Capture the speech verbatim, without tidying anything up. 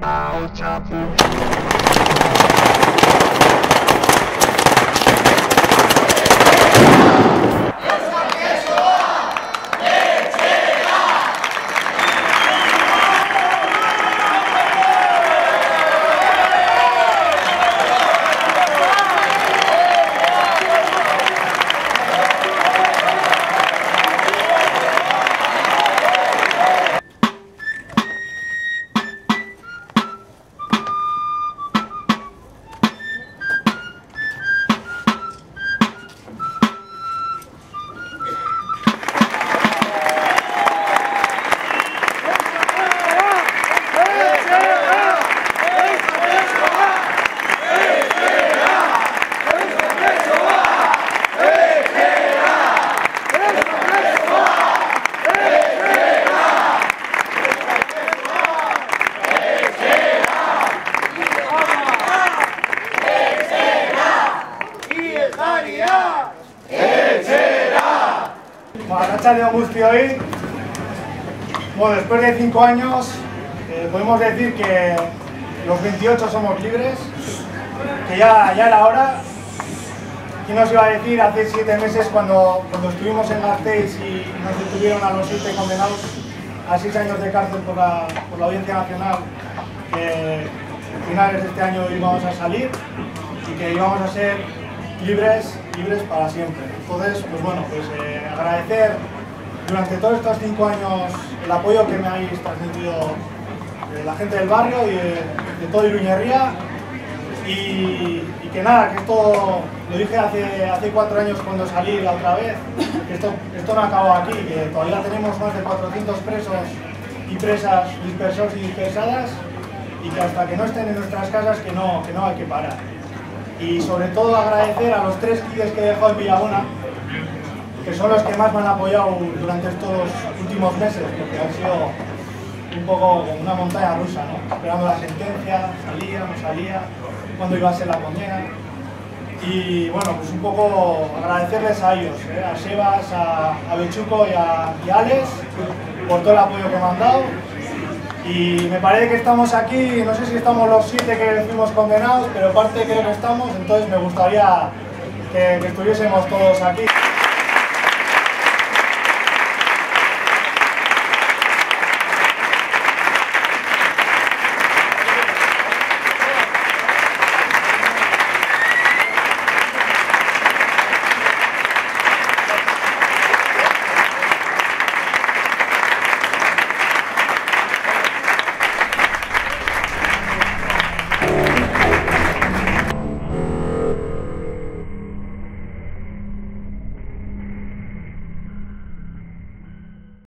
Arratsalde on guztioi. Bueno, después de cinco años eh, podemos decir que los veintiocho somos libres, que ya, ya era hora. ¿Quién nos iba a decir hace siete meses cuando, cuando estuvimos en Gasteiz y nos detuvieron a los siete condenados a seis años de cárcel por la, por la Audiencia Nacional, que a finales de este año íbamos a salir y que íbamos a ser libres, libres para siempre? Entonces, pues bueno, pues eh, agradecer durante todos estos cinco años el apoyo que me habéis transmitido de la gente del barrio y de, de todo Iruñerría, y, y que nada, que esto, lo dije hace, hace cuatro años cuando salí la otra vez, que esto, esto no acaba aquí, que todavía tenemos más de cuatrocientos presos y presas dispersos y dispersadas, y que hasta que no estén en nuestras casas que no, que no hay que parar. Y sobre todo agradecer a los tres guías que he dejado en Villabona, que son los que más me han apoyado durante estos últimos meses, porque han sido un poco como una montaña rusa, ¿no? Esperando la sentencia, salía, no salía, cuándo iba a ser la condena. Y bueno, pues un poco agradecerles a ellos, ¿eh? A Sebas, a, a Bechuco y a, y a Alex, por todo el apoyo que me han dado. Y me parece que estamos aquí, no sé si estamos los siete que fuimos condenados, pero parte creo que estamos, entonces me gustaría que, que estuviésemos todos aquí.